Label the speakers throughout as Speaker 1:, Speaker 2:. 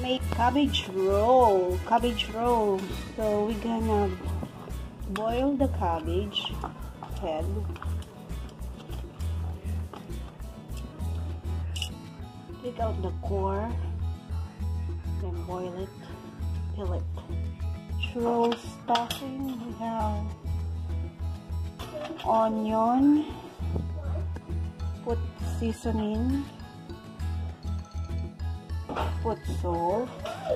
Speaker 1: make cabbage roll. So we're gonna boil the cabbage head. Take out the core, then boil it, peel it. Roll stuffing, we have onion, put seasoning, put salt,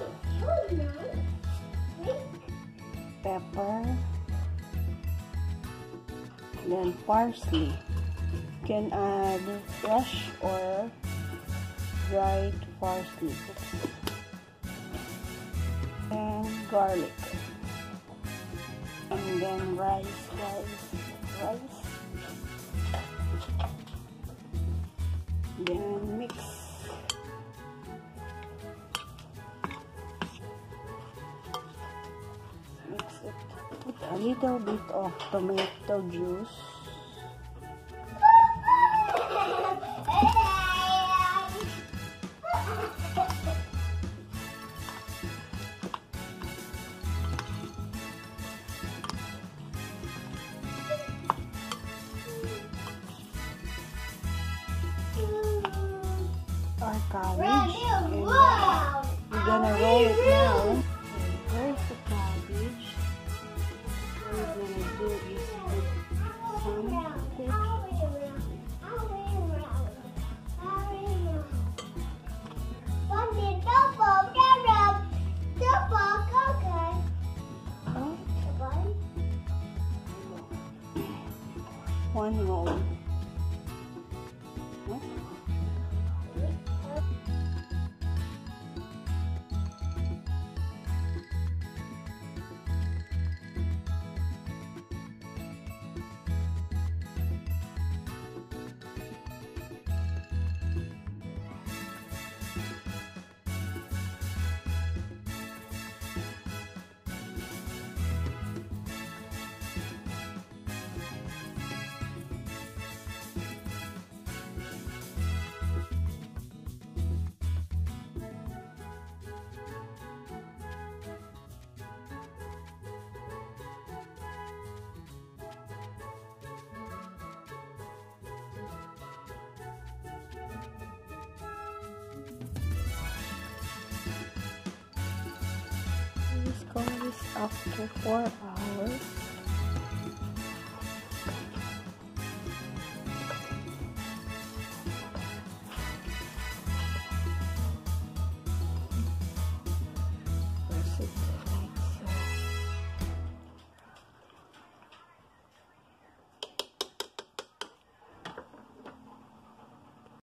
Speaker 1: pepper, then parsley. You can add fresh or dried parsley, and garlic, and then rice. Then mix. It. Put a little bit of tomato juice. Our cabbage, and we're gonna roll it now. Here's the cabbage. What we're gonna do is put some one roll. This goes after 4 hours.